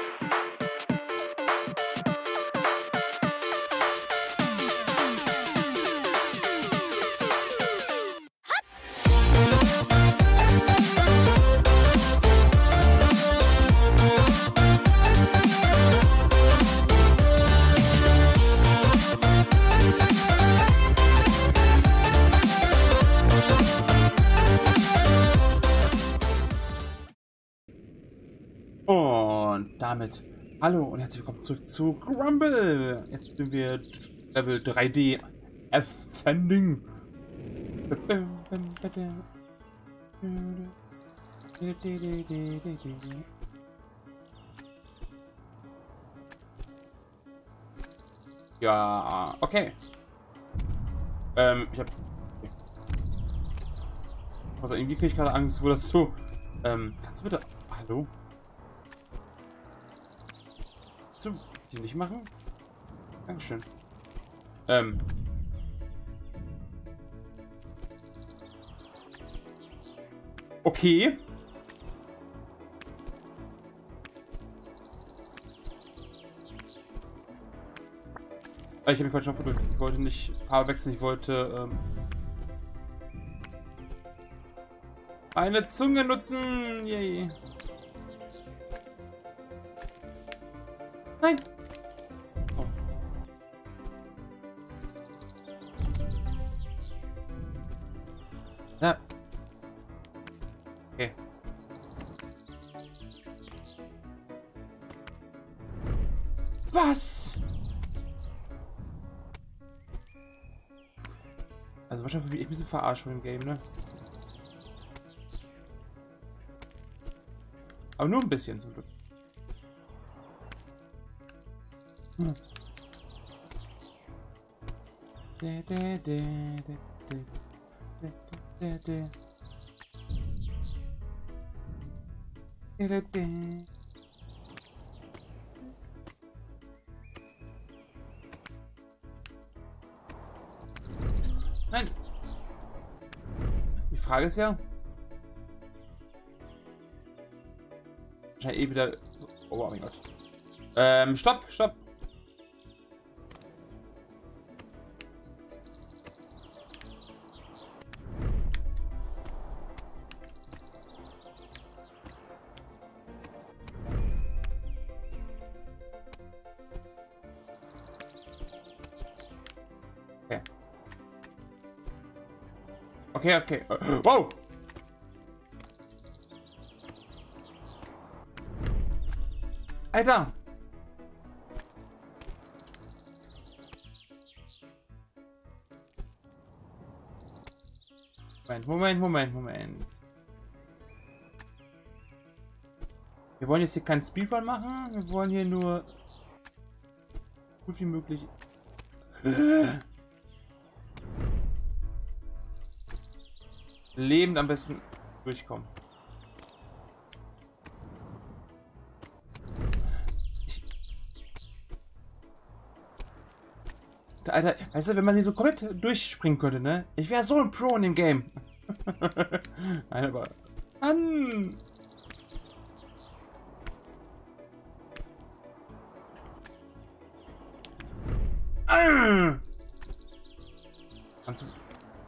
Und damit hallo und herzlich willkommen zurück zu Grumble. Jetzt spielen wir Level 3D Ascending. Ja, okay. Ich hab... Also irgendwie kriege ich gerade Angst, wo das so... kannst du bitte... Hallo? Die nicht machen? Dankeschön. Okay. Ich habe mich falsch aufgedrückt. Ich wollte nicht Farbe wechseln, ich wollte eine Zunge nutzen. Yay. Nein. Oh. Ja. Okay. Was? Also wahrscheinlich bin ich ein bisschen verarscht im Game, ne? Aber nur ein bisschen zum Glück. Hm. Nein. Die Frage ist ja, wahrscheinlich eh wieder so. Oh mein Gott. Stopp, stopp. Okay. Okay. Wow! Alter! Moment. Wir wollen jetzt hier keinen Speedrun machen. Wir wollen hier nur gut wie möglich... lebend am besten durchkommen. Alter, weißt du, wenn man hier so komplett durchspringen könnte, ne? Ich wäre so ein Pro in dem Game. Nein, aber... Mann! Kannst du...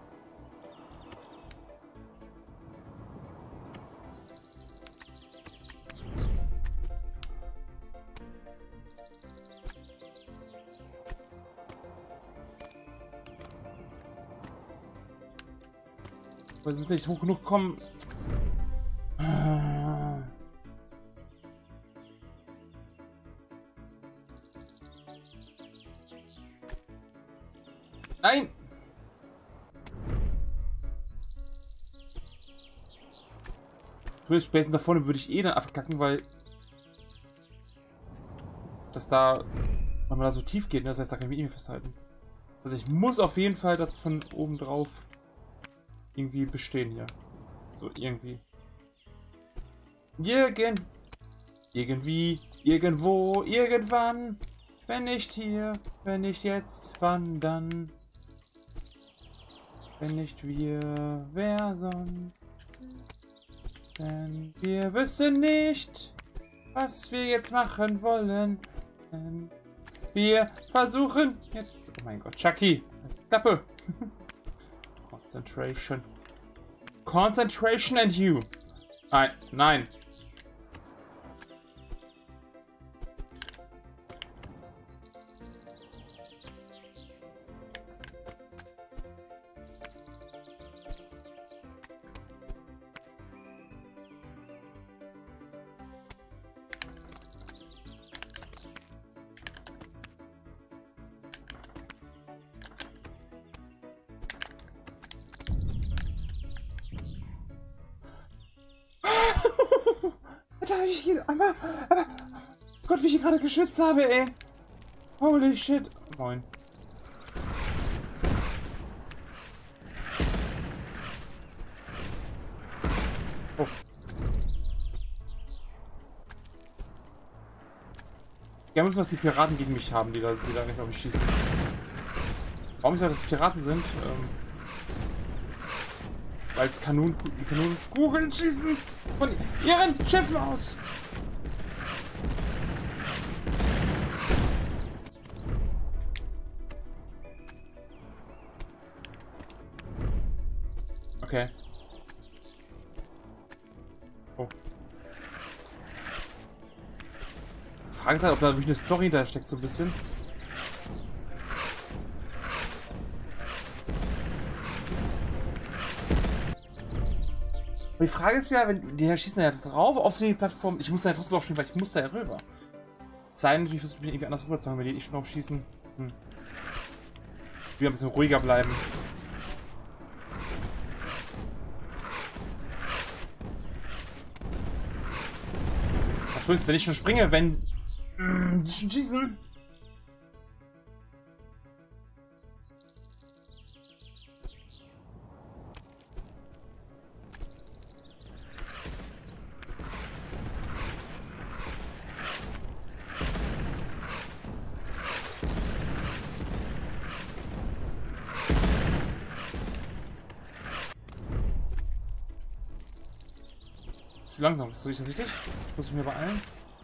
Ich muss nicht hoch genug kommen. Nein! Spätestens da vorne würde ich eh dann abkacken, weil das da, wenn man da so tief geht, ne? Das heißt, da kann ich mich eh nicht festhalten. Also ich muss auf jeden Fall das von oben drauf irgendwie bestehen hier. So irgendwie. Irgendwie, irgendwo, irgendwann. Wenn nicht hier, wenn nicht jetzt, wann dann? Wenn nicht wir, wer sonst? Denn wir wissen nicht, was wir jetzt machen wollen. Wir versuchen jetzt... Oh mein Gott, Chucky. Klappe. Concentration. Concentration and you. Nein, nein. Aber, Gott, wie ich gerade geschwitzt habe, ey. Holy shit. Moin. Oh. Ja, müssen was die Piraten gegen mich haben, die da nicht auf mich schießen. Warum ich sage, dass es Piraten sind? Weil es Kanonenkugeln schießen von ihren Schiffen aus. Okay. Oh. Die Frage ist halt, ob da wirklich eine Story hinter steckt, so ein bisschen. Und die Frage ist ja, wenn die schießen ja drauf auf die Plattform, ich muss da ja trotzdem drauf spielen, weil ich muss da ja rüber. Sein natürlich versuche ich irgendwie anders rüber zu machen, wenn die schon drauf schießen. Wieder ein bisschen ruhiger bleiben. Was willst du, wenn ich schon springe, wenn die schon schießen? Zu langsam, ist das richtig? Ich muss mich mir beeilen.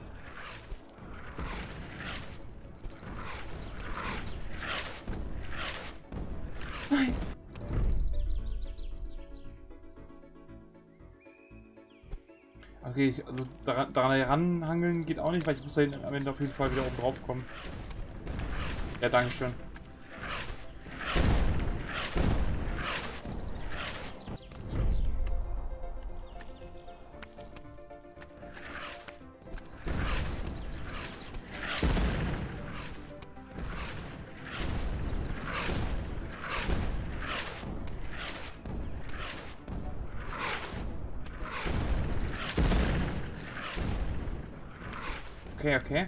Nein! Okay, also daran heranhangeln geht auch nicht, weil ich muss da am Ende auf jeden Fall wieder oben drauf kommen. Ja, dankeschön. Okay, okay.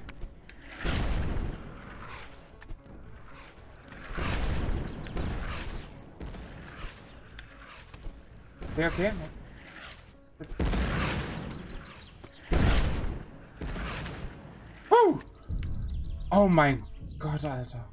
Okay, okay. Jetzt. Oh mein Gott, Alter.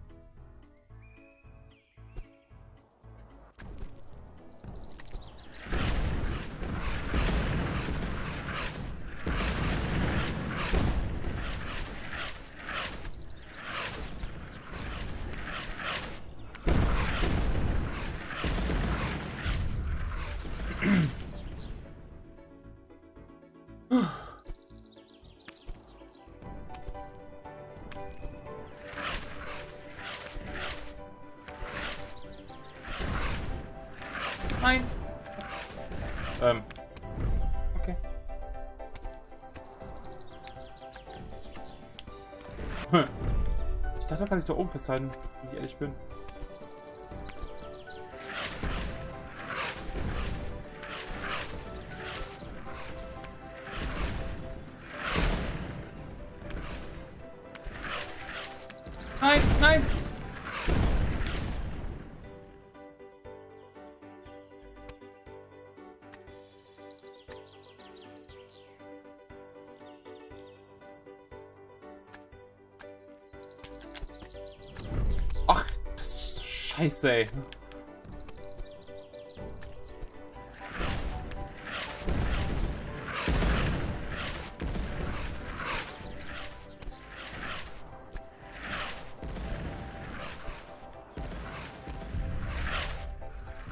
Nein. Okay. Ich dachte, man kann sich da oben festhalten, wenn ich ehrlich bin. Nein, nein! Ach, das ist scheiße, ey.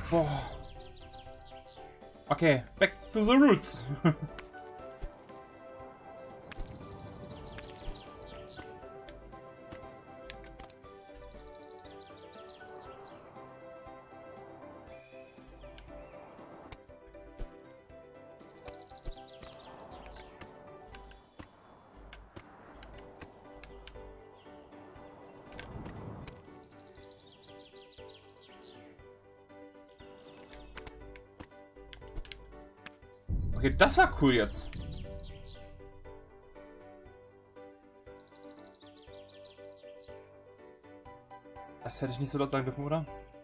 Boah. Okay, back to the roots. Okay, das war cool jetzt. Das hätte ich nicht so laut sagen dürfen, oder?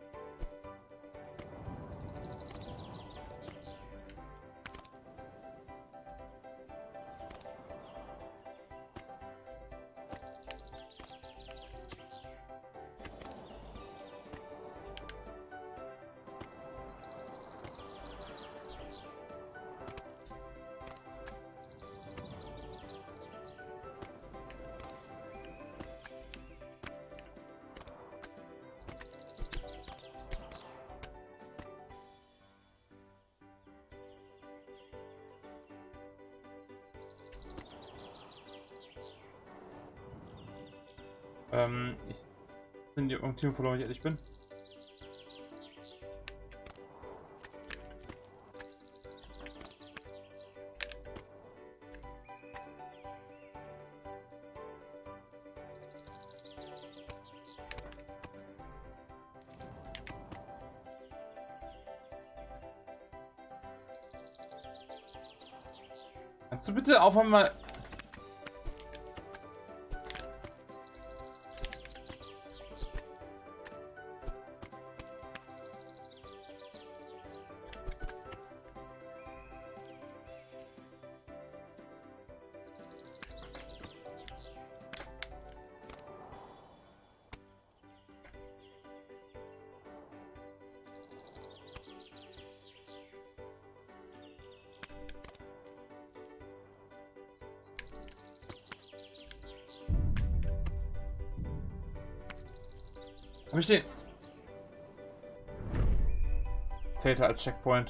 Ich bin die Team verloren, wenn ich ehrlich bin. Kannst du bitte aufhören mal... Hab ich den... Zählt er als Checkpoint.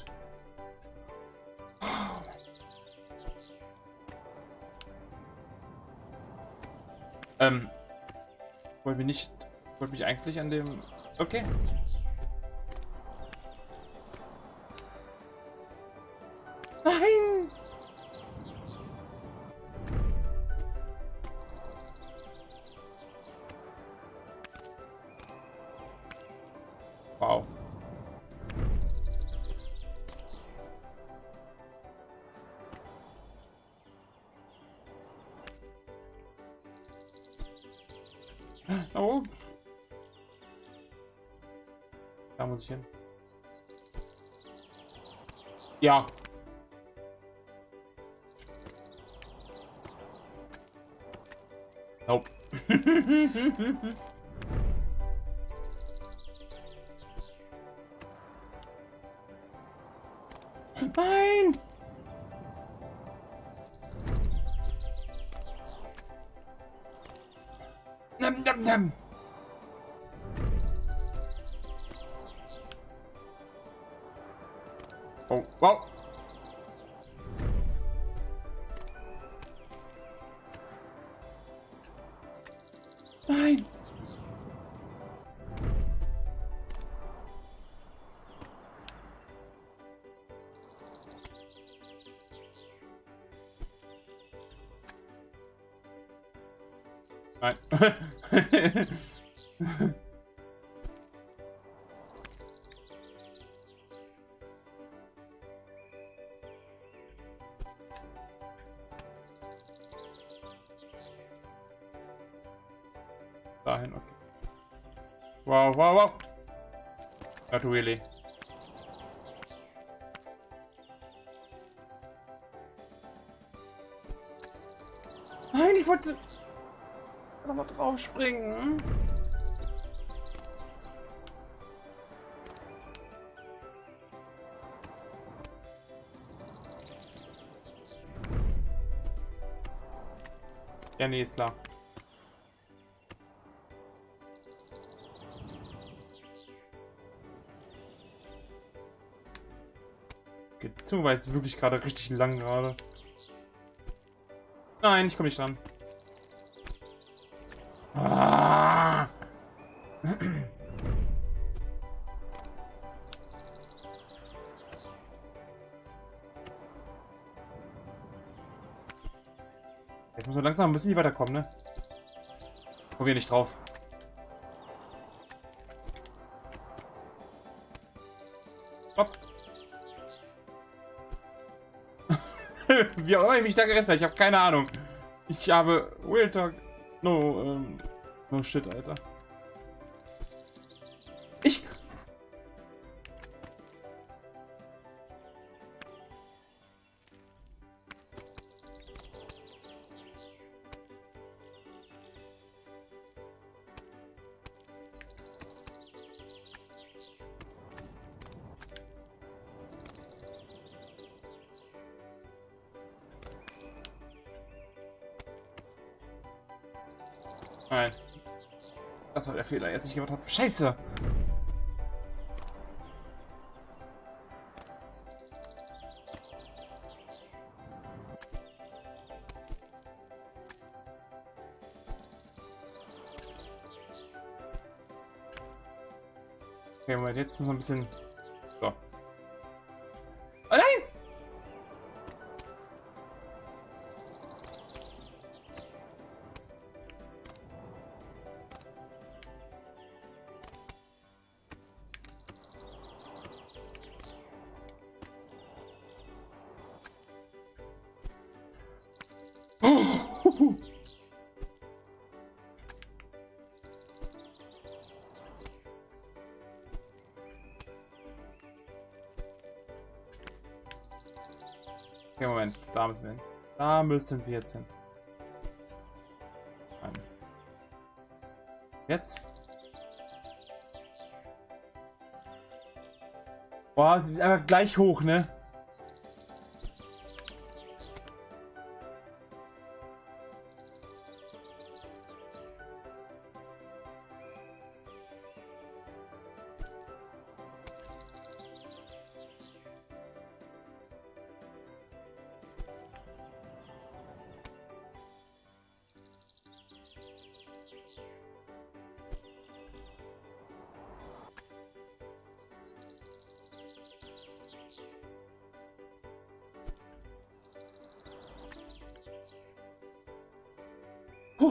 Wollte mich nicht... Wollte mich eigentlich an dem... Okay. Nein! Wow. Oh. Da muss ich hin. Ja. Nope. Nein! Nam, nam, nam. Oh, wow. Nein! Nein. Dahin, okay. Wow, wow, wow. Not really. Nein, ich wollte noch mal drauf springen. Ja, nee, ist klar. geht. Zunge war jetzt wirklich gerade richtig lang gerade. Nein, ich komme nicht dran. Ah. Jetzt muss man langsam ein bisschen weiterkommen, ne? Probier nicht drauf. Hopp. Wie auch immer ich mich da gerettet habe, ich habe keine Ahnung. Ich habe Real Talk. No shit, Alter. Nein. Das war der Fehler, jetzt ich gemacht habe. Scheiße! Okay, Moment, jetzt noch ein bisschen. So. Oh nein! Okay, Moment, da müssen wir hin. Da müssen wir jetzt hin. Nein. Jetzt? Boah, sie ist einfach gleich hoch, ne? Puh.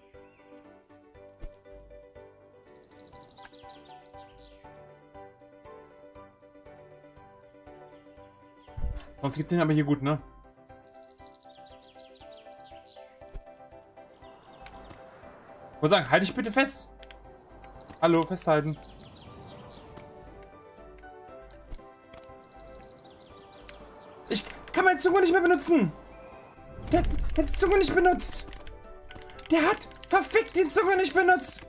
Sonst geht's ihnen aber hier gut, ne? Ich muss sagen, halt dich bitte fest. Hallo, festhalten. Ich kann meine Zunge nicht mehr benutzen. Der hat die Zunge nicht benutzt. Der hat verfickt die Zunge nicht benutzt.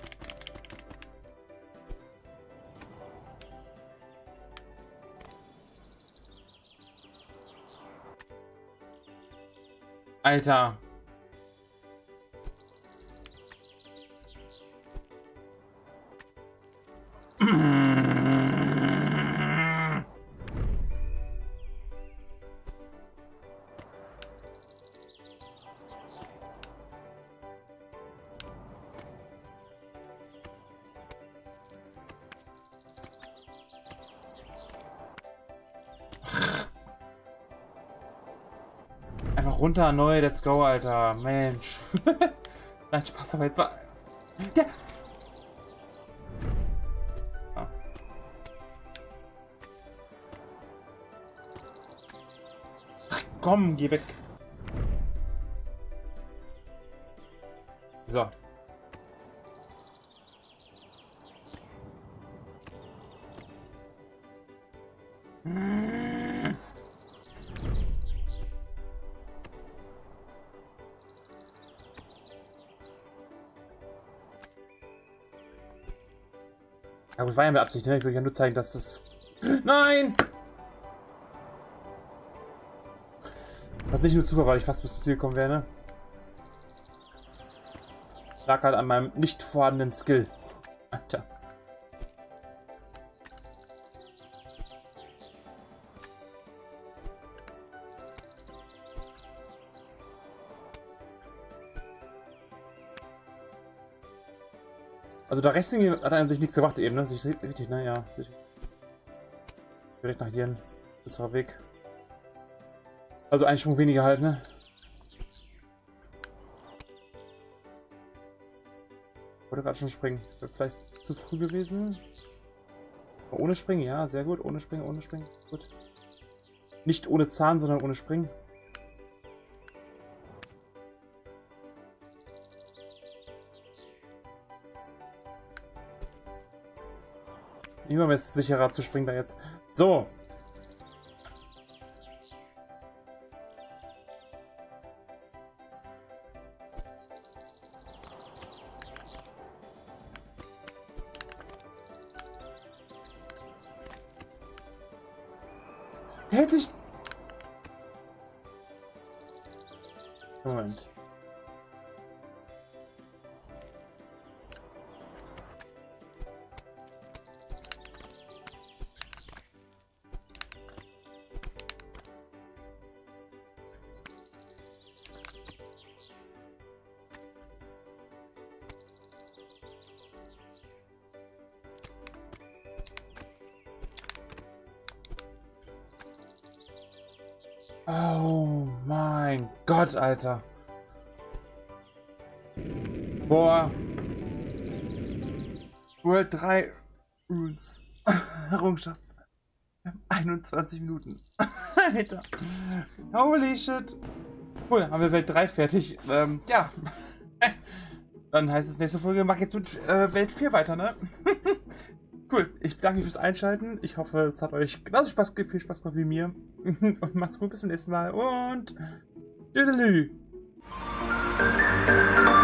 Alter. Einfach runter, neu, let's go, Alter. Mensch. Nein, Spaß, aber jetzt war... Der... Ah. Ach, komm, geh weg. So. Ja, das war ja mit Absicht, ne? Ich will ja nur zeigen, dass das... Nein! Was nicht nur Zufall, weil ich fast bis zum Ziel gekommen wäre, ne? Lag halt an meinem nicht vorhandenen Skill. Alter. Also da rechts hat er an sich nichts gemacht eben, ne? Sich richtig, ne? Ja. Direkt nach hier hin. Kürzerer Weg. Also ein Sprung weniger halt, ne? Wollte gerade schon springen. Wäre vielleicht zu früh gewesen. Aber ohne Springen, ja, sehr gut. Ohne Springen, ohne Springen. Gut. Nicht ohne Zahn, sondern ohne Springen. Immer ist es sicherer zu springen da jetzt. So. Der hält sich... Moment. Oh mein Gott, Alter. Boah. World 3 Rules. Errungenschaft. 21 Minuten. Alter. Holy shit. Cool, haben wir Welt 3 fertig. Ja. Dann heißt es, nächste Folge mach jetzt mit Welt 4 weiter, ne? Cool, ich bedanke mich fürs Einschalten. Ich hoffe, es hat euch genauso viel Spaß gemacht wie mir. Und macht's gut, bis zum nächsten Mal und tschüss.